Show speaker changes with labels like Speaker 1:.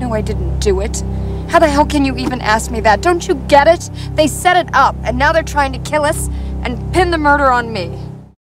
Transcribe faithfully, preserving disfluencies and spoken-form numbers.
Speaker 1: know I didn't do it. How the hell can you even ask me that? Don't you get it? They set it up, and now they're trying to kill us and pin the murder on me.